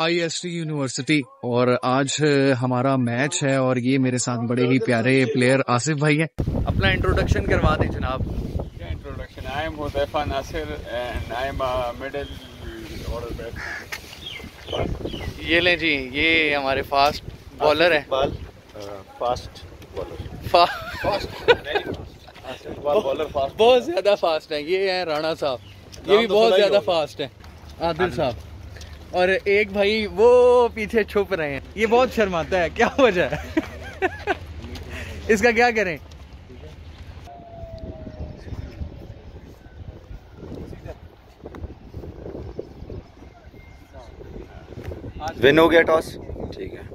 IST university और आज हमारा मैच है और ये मेरे साथ बड़े ही प्यारे प्लेयर आसिफ भाई हैं। अपना इंट्रोडक्शन करवा दें जनाब। क्या introduction? I am Hudaifa Nasir and I am a middle order batsman. ये लें जी, ये हमारे फास्ट बॉलर है। फास्ट बॉलर बहुत ज़्यादा फास्ट है। ये है राणा साहब, ये भी बहुत ज़्यादा फास्ट है। आदिल साहब और एक भाई वो पीछे छुप रहे हैं। ये बहुत शर्माता है, क्या वजह है? इसका क्या करें? विन हो गया टॉस, ठीक है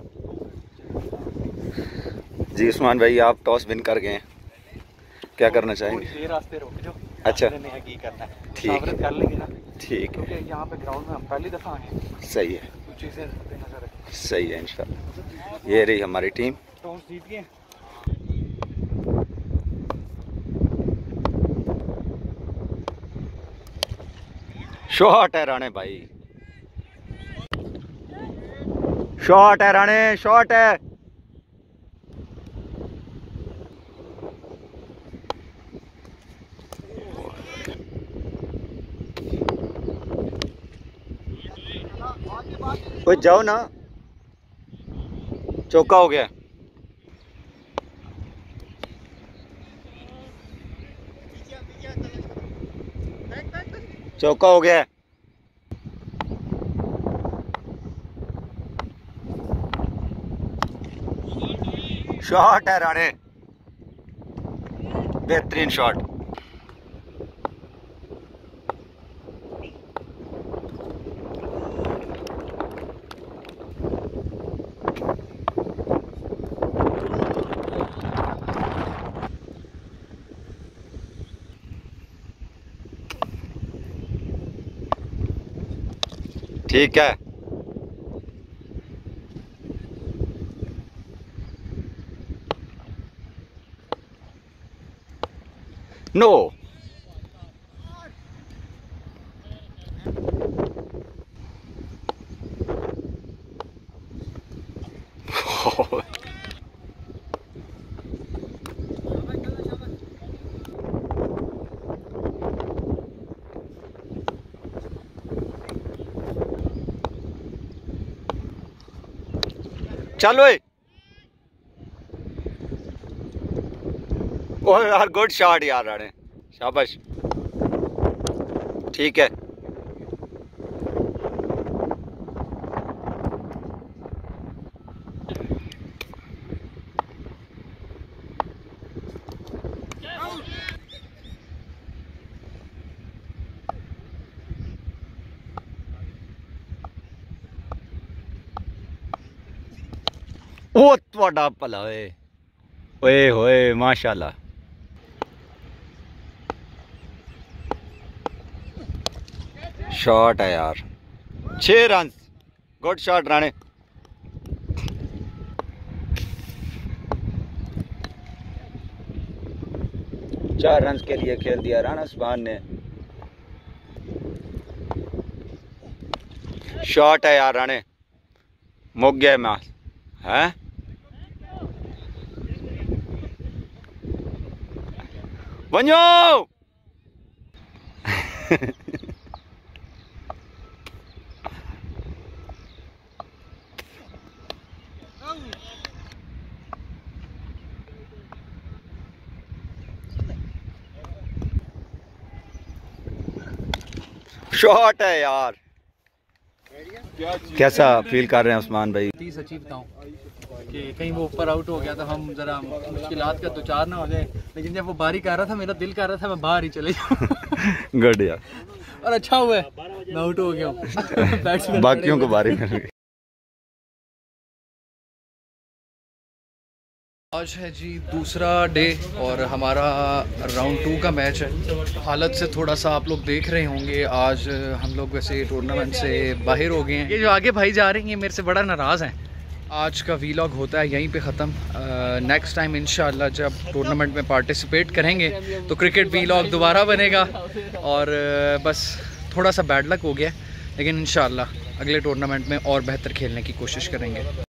जी। उस्मान भाई आप टॉस विन कर गए, क्या करना चाहेंगे? ये रास्ते रोक जो अच्छा करना है, ठीक कर लेंगे ना, ठीक क्योंकि यहाँ पे ग्राउंड में हम पहली दफा आए हैं। सही है, कुछ चीजें नजर रखें। सही है इंशाल्लाह। ये रही हमारी टीम। टॉस जीत गए। शॉट है राणे भाई, शॉट है राणे, शॉट है। कोई जाओ ना, चौका हो गया। चौका हो गया। शॉट है राणे, बेहतरीन शॉट। ठीक है, नो चलो ओ यार, गुड शॉट यार राणे, शाबाश, ठीक है। ओ ਤੁਹਾਡਾ ਭਲਾ ਓਏ, ओए होए माशाल्लाह। शॉट है यार, 6 रन, गुड शॉट राणे। चार रन के लिए खेल दिया राणा सुभान ने। शॉट है यार राणे, मुक गया मैच है। वंजो शॉट है यार। कैसा फील कर रहे हैं उस्मान भाई? सच्ची बताऊं कि कहीं वो ऊपर आउट हो गया तो हम जरा मुश्किलात का दो चार ना हो जाए, लेकिन जब वो बारी कर रहा था मेरा दिल कर रहा था मैं बाहर ही चले जाऊं। गुड यार, और अच्छा हुआ मैं आउट हो गया हूं। बाकियों को बारी कर। आज है जी दूसरा डे और हमारा राउंड 2 का मैच है। हालत से थोड़ा सा आप लोग देख रहे होंगे, आज हम लोग वैसे टूर्नामेंट से बाहर हो गए हैं। ये जो आगे भाई जा रहे हैं ये मेरे से बड़ा नाराज़ हैं। आज का वीलॉग होता है यहीं पे ख़त्म। नेक्स्ट टाइम इंशाल्लाह जब टूर्नामेंट में पार्टिसिपेट करेंगे तो क्रिकेट वीलॉग दोबारा बनेगा। और बस थोड़ा सा बैड लक हो गया, लेकिन इंशाल्लाह अगले टूर्नामेंट में और बेहतर खेलने की कोशिश करेंगे।